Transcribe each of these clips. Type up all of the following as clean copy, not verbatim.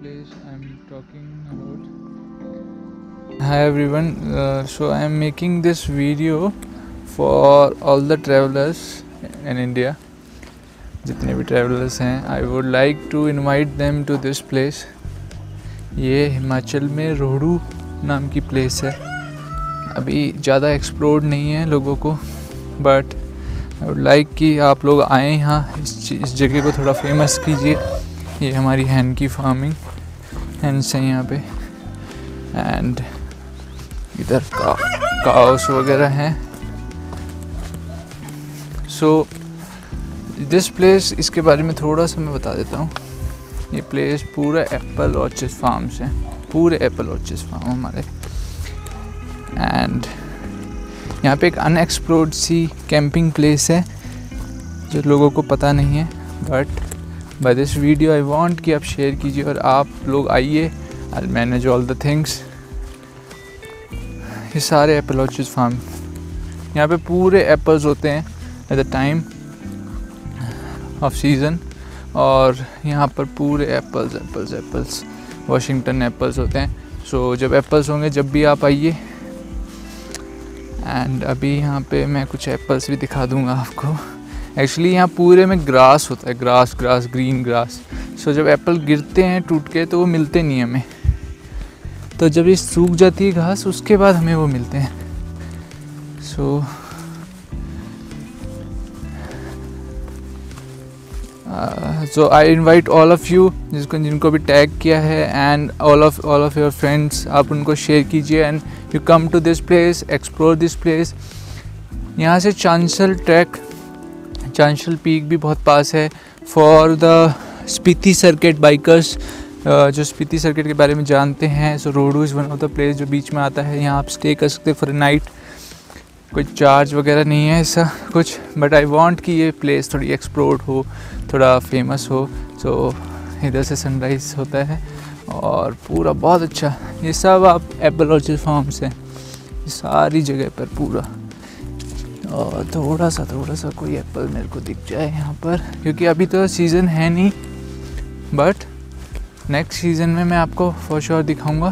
place I'm talking about. Hi everyone, so I'm making this video for all the travelers in India. जितने भी travelers हैं, I would like to invite them to this place. ये हिमाचल में रोहड़ू नाम की place है. अभी ज़्यादा एक्सप्लोर नहीं है लोगों को, बट आई वुड लाइक कि आप लोग आएँ यहाँ, इस जगह को थोड़ा फेमस कीजिए. ये हमारी हैन की फार्मिंग हैंस हैं यहाँ पे, एंड इधर काउस वगैरह हैं. सो दिस प्लेस, इसके बारे में थोड़ा सा मैं बता देता हूँ. ये प्लेस पूरा एप्पल ऑर्चर्ड फार्म्स हैं, पूरे एप्पल ऑर्चर्ड फार्म हमारे. एंड यहाँ पे एक अनएक्सप्लोर्ड सी कैंपिंग प्लेस है जो लोगों को पता नहीं है, but by this video I want कि आप शेयर कीजिए और आप लोग आइए. I manage all the things. ये सारे एप्पल ऑर्चर्ड फार्म, यहाँ पे पूरे एप्पल्स होते हैं at the time of season, और यहाँ पर पूरे एप्पल्स वाशिंगटन एप्पल्स होते हैं. सो जब एप्पल्स होंगे जब भी आप आइए. एंड अभी यहाँ पे मैं कुछ एप्पल्स भी दिखा दूँगा आपको. एक्चुअली यहाँ पूरे में ग्रास होता है, ग्रास ग्रीन ग्रास. सो जब एप्पल गिरते हैं टूट के तो वो मिलते नहीं हमें, तो जब ये सूख जाती है घास उसके बाद हमें वो मिलते हैं. So I invite all of you, जिनको भी टैग किया है, and all of your friends, आप उनको शेयर कीजिए. And you come to this place, explore this place. यहाँ से चांशल पीक भी बहुत पास है. For the Spiti circuit bikers, जो स्पीति सर्किट के बारे में जानते हैं, so Rohru is one of the place जो बीच में आता है. यहाँ आप स्टे कर सकते फॉर नाइट. कोई चार्ज वगैरह नहीं है ऐसा कुछ, बट आई वांट कि ये प्लेस थोड़ी एक्सप्लोर्ड हो, थोड़ा फेमस हो. सो इधर से सनराइज़ होता है और पूरा बहुत अच्छा. ये सब आप एप्पल ऑर्चर्ड फार्म्स हैं सारी जगह पर पूरा. और थोड़ा सा कोई एप्पल मेरे को दिख जाए यहाँ पर, क्योंकि अभी तो सीज़न है नहीं, बट नेक्स्ट सीज़न में मैं आपको फॉर श्योर दिखाऊंगा.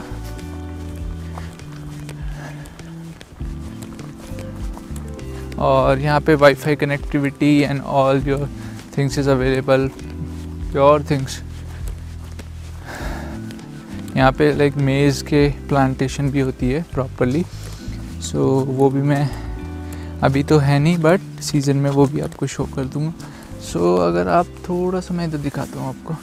और यहाँ पे wifi connectivity and all your things is available, pure things. यहाँ पे लाइक मेज़ के प्लांटेशन भी होती है प्रॉपरली. सो वो भी मैं अभी तो है नहीं, बट सीज़न में वो भी आपको शो कर दूँगा. सो अगर आप थोड़ा सा, मैं इधर दिखाता हूँ आपको,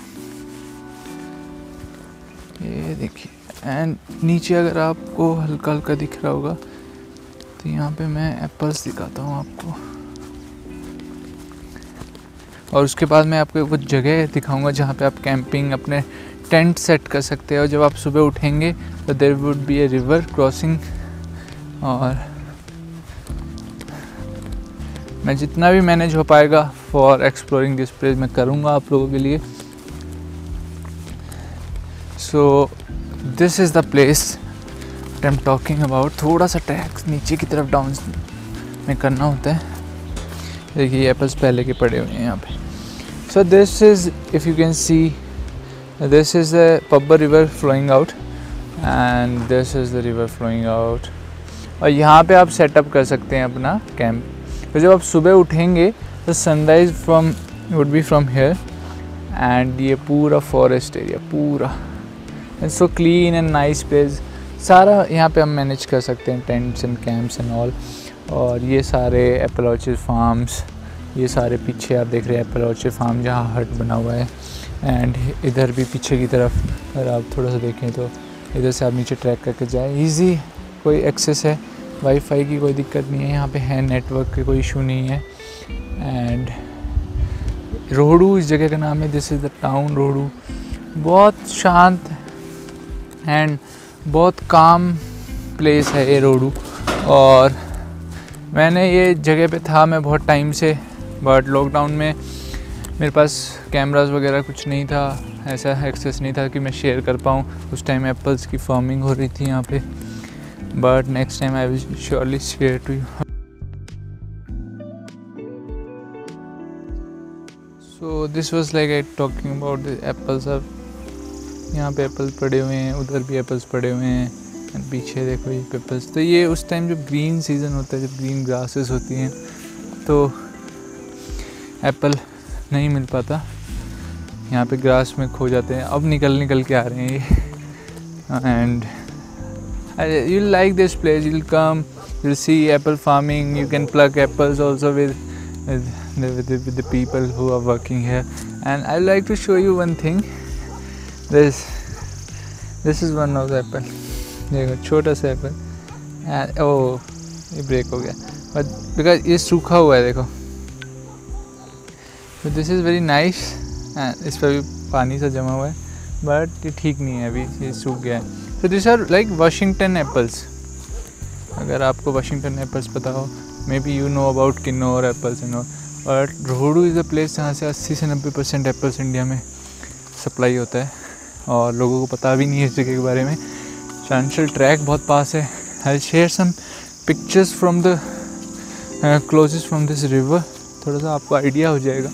ये देखिए. एंड नीचे अगर आपको हल्का हल्का दिख रहा होगा तो यहाँ पे मैं एप्पल्स दिखाता हूँ आपको. और उसके बाद मैं आपको वो जगह दिखाऊंगा जहाँ पे आप कैंपिंग, अपने टेंट सेट कर सकते हैं. और जब आप सुबह उठेंगे तो there would be a river crossing. और मैं जितना भी मैनेज हो पाएगा फॉर एक्सप्लोरिंग दिस प्लेस मैं करूँगा आप लोगों के लिए. So this is the place I am talking about. थोड़ा सा टैक्स नीचे की तरफ डाउन में करना होता है. देखिए एप्पल्स पहले के पड़े हुए हैं यहाँ पे. So this is, if you can see, this is the Pabbar river flowing out, and this is the river flowing out. और यहाँ पे आप सेटअप कर सकते हैं अपना कैंप. तो जब आप सुबह उठेंगे तो sunrise would be from here. And ये पूरा फॉरेस्ट एरिया, पूरा it's so clean and nice place. सारा यहाँ पे हम मैनेज कर सकते हैं, tents and camps and all. और ये सारे एप्पल ऑर्चर्ड फार्म्स, ये सारे पीछे आप देख रहे हैं एप्पल ऑर्चर्ड फार्म जहाँ हट बना हुआ है. एंड इधर भी पीछे की तरफ अगर आप थोड़ा सा देखें तो इधर से आप नीचे ट्रैक करके जाएँ. ईज़ी कोई एक्सेस है, वाईफाई की कोई दिक्कत नहीं है यहाँ पे है, नेटवर्क की कोई इशू नहीं है. एंड रोहड़ू इस जगह का नाम है. This is the town Rohru. बहुत शांत एंड बहुत काम प्लेस है ये रोहड़ू. और मैंने ये जगह पे था मैं बहुत टाइम से, बट लॉकडाउन में मेरे पास कैमरास वगैरह कुछ नहीं था, ऐसा एक्सेस नहीं था कि मैं शेयर कर पाऊँ. उस टाइम एप्पल्स की फार्मिंग हो रही थी यहाँ पे, but next time I will surely share to you. So this was like I talking about the apples are यहाँ पे एप्पल पड़े हुए हैं, उधर भी एप्पल्स पड़े हुए हैं, एंड पीछे देखो ये एप्पल्स। तो ये उस टाइम जब ग्रीन सीज़न होता है, जब ग्रीन ग्रासेस होती हैं, तो एप्पल नहीं मिल पाता, यहाँ पे ग्रास में खो जाते हैं। अब निकल के आ रहे हैं ये। And you like this place, you will come, you'll see apple farming, you can pluck apples also with the people who are working here. And I like to show you one thing. This is one of the apple. देखो छोटा सा apple, and oh ये break हो गया, but because ये सूखा हुआ है देखो, so this is very nice, and इस पर भी पानी सा जमा हुआ है, but ये ठीक नहीं है, अभी ये सूख गया है। So these are like Washington apples. अगर आपको वाशिंगटन एप्पल्स पता हो, maybe you know about Kinnaur apples and all, but Rohru is a place जहाँ से 80 से 90% एप्पल्स इंडिया में सप्लाई होता है, और लोगों को पता भी नहीं है इस जगह के बारे में। चांशल ट्रैक बहुत पास है। I share some pictures from the closest from this river, थोड़ा सा आपको आइडिया हो जाएगा।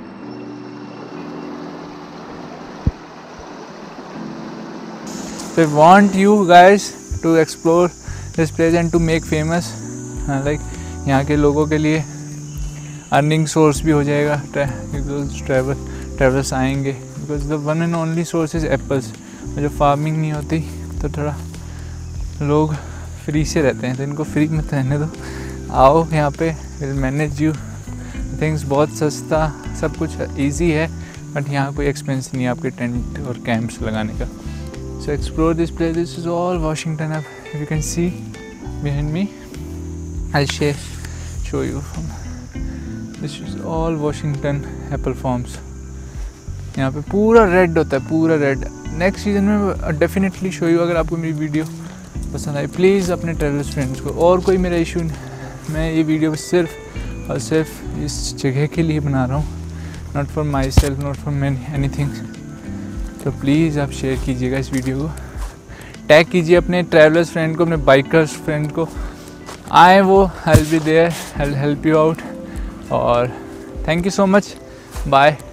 So I want you guys to explore this place and to make famous, like यहाँ के लोगों के लिए अर्निंग सोर्स भी हो जाएगा, ट्रैवलर्स आएंगे, because the one and only source is apples. जब फार्मिंग नहीं होती तो थोड़ा लोग फ्री से रहते हैं, तो इनको फ्री मत रहने दो, आओ यहाँ पे, विल मैनेज यू थिंग्स। बहुत सस्ता, सब कुछ ईजी है, बट यहाँ कोई एक्सपेंस नहीं है आपके टेंट और कैंप्स लगाने का। So explore this place. This is all Washington. If you can see behind me, I'll show you from. This is all Washington apple farms. यहाँ पे पूरा रेड होता है, पूरा रेड। नेक्स्ट सीजन में डेफिनेटली शो यू। अगर आपको मेरी वीडियो पसंद आई, प्लीज़ अपने ट्रैवलर्स फ्रेंड्स को, और कोई मेरा इशू नहीं, मैं ये वीडियो सिर्फ और सिर्फ इस जगह के लिए बना रहा हूँ, not for myself, not for anything. तो प्लीज़ आप शेयर कीजिएगा इस वीडियो को, टैग कीजिए अपने ट्रैवलर्स फ्रेंड को, अपने बाइकर्स फ्रेंड को, आए वो, I will be there, I will help you out. और thank you so much, bye.